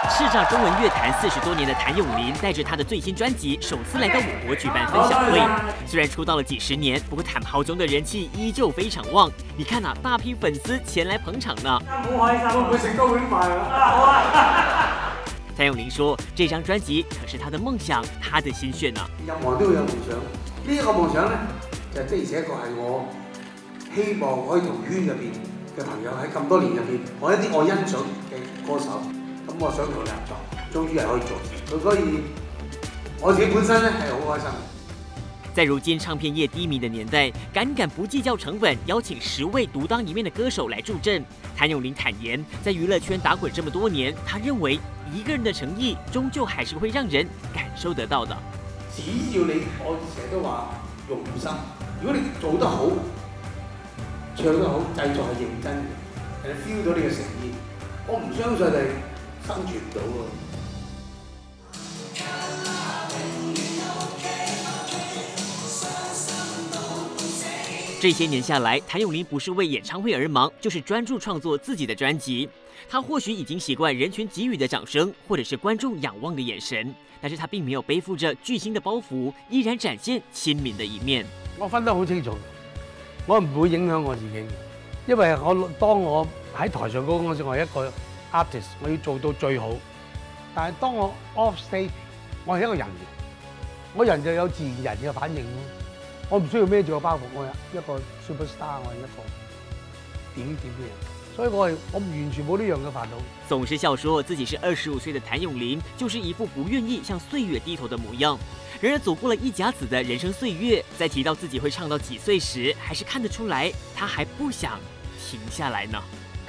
叱咤中文乐坛40多年的谭咏麟，带着他的最新专辑首次来到我国举办分享会。虽然出道了几十年，不过谭豪中的人气依旧非常旺。你看啊，大批粉丝前来捧场呢。 好開心，會唔會食高碗飯啊？好啊！ 谭咏麟說：“這張專輯可是他的夢想，他的心血呢。 任何人都會有夢想，呢一個夢想咧，就的而且確係我希望可以同圈入邊嘅朋友喺咁多年入邊，我一啲我欣賞嘅歌手，咁我想同佢合作，終於係可以做成。所以我自己本身咧係好開心。” 在如今唱片业低迷的年代，敢不计较成本，邀请10位独当一面的歌手来助阵。谭咏麟坦言，在娱乐圈打滚这么多年，他认为一个人的诚意，終究還是會讓人感受得到的。 只要你，我成日都話用心，如果你做得好，唱得好，製作係認真嘅，人哋 feel 到你嘅誠意，我唔相信你生存唔到喎。 这些年下来，谭咏麟不是为演唱会而忙，就是专注创作自己的专辑。他或许已經習慣人群給予的掌聲，或者是觀眾仰望的眼神，但是他並沒有背負着巨星的包袱，依然展現親民的一面。 我分得好清楚，我唔會影響我自己，因為當我喺台上嗰陣時，我係一個 artist， 我要做到最好。但係當我 off stage， 我係一個人嘅，我人就有自然人嘅反應咯。我唔需要孭住個包袱，我係一個 superstar， 我係一個點嘅人，所以我完全冇呢樣嘅煩惱。 總是笑說自己是25歲的譚詠麟，就是一副不願意向歲月低頭的模樣。然而走過了一甲子的人生歲月，在提到自己會唱到幾歲時，還是看得出來，他還不想停下來呢。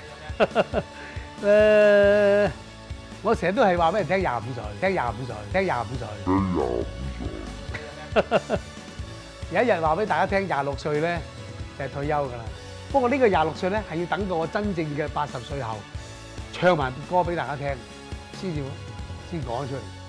我成日都係話俾人聽25歲，聽25歲，聽25歲。有一日話俾大家聽，26歲咧就係退休㗎啦。不過呢個26歲咧係要等到我真正嘅80歲後，唱埋歌俾大家聽，先講得出嚟。